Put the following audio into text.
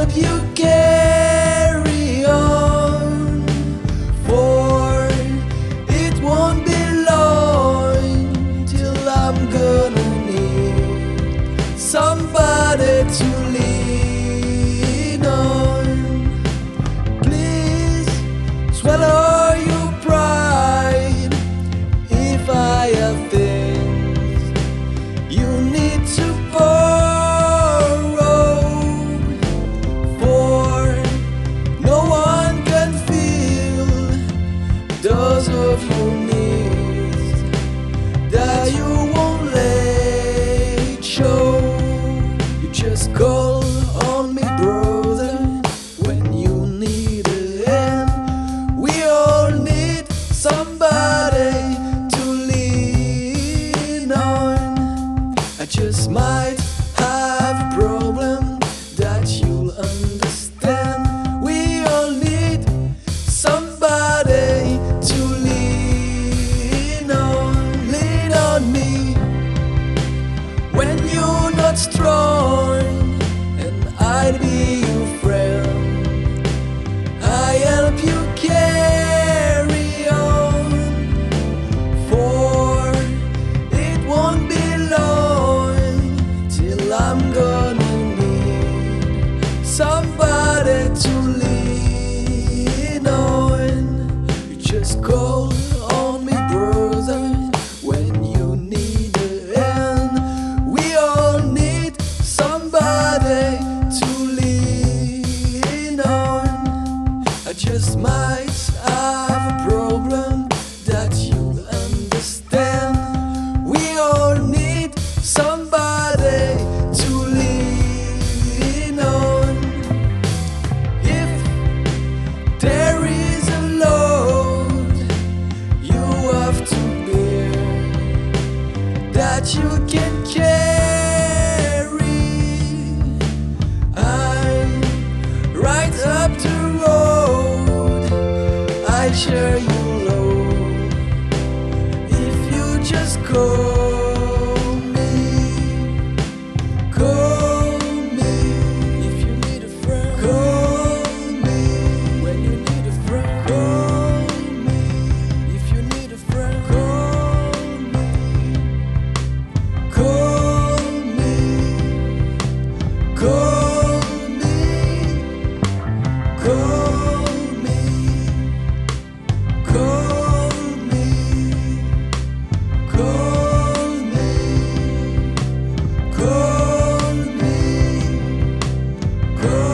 help you carry on, for it won't be long till I'm gonna need somebody to lean on. Please swallow your pride if I have things you need to borrow, for no one can feel those of your needs that you won't let show. You just call on me, brother, when you need a hand. We all need somebody to lean on. I just might have a problem that you'll understand. We all need somebody to lean on. Lean on me when you're not strong, and I'll be your friend. I help you carry on, for it won't be long till I'm gonna need somebody to lean on. You just call on me, brother, when you need a hand. We all need somebody to lean on. I just might have a problem that you'll understand. We all need somebody to lean on. If there is a load you have to bear that you can carry, I'm right up the road. I share your load if you just call me. Call me if you need a friend. Call me when you need a friend. Call me if you need a friend. Call me. Call me. Call me. Call me. Call me. Call me. Call me. Call